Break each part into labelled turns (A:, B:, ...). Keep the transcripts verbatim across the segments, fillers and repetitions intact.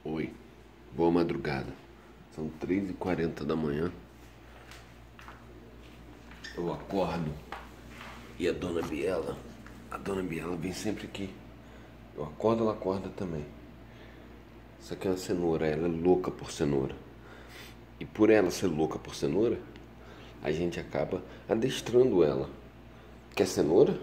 A: Oi, boa madrugada. São três e quarenta da manhã. Eu acordo e a dona Biela, a dona Biela vem sempre aqui. Eu acordo, ela acorda também. Isso aqui é uma cenoura, ela é louca por cenoura. E por ela ser louca por cenoura, a gente acaba adestrando ela. Quer cenoura?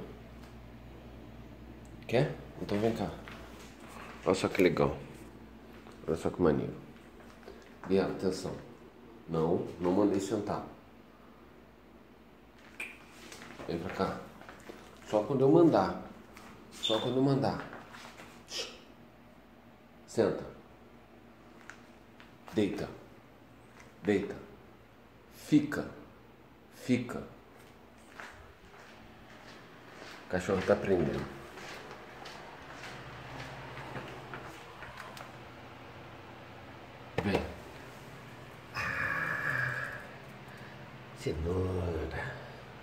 A: Quer? Então vem cá. Olha só que legal. Olha só que maneiro. Biela, atenção. Não, não mandei sentar. Vem pra cá. Só quando eu mandar. Só quando eu mandar. Senta. Deita. Deita. Fica. Fica. O cachorro tá aprendendo. Vem. Cenoura.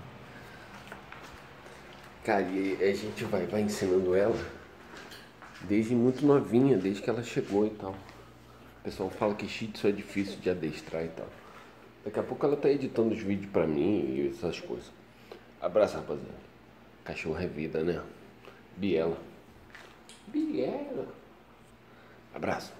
A: Cara, e a gente vai, vai ensinando ela desde muito novinha, desde que ela chegou e tal. O pessoal fala que Shih Tzu é difícil de adestrar e tal. Daqui a pouco ela tá editando os vídeos pra mim e essas coisas. Abraço, rapaziada. Cachorro é vida, né? Biela. Biela. Abraço.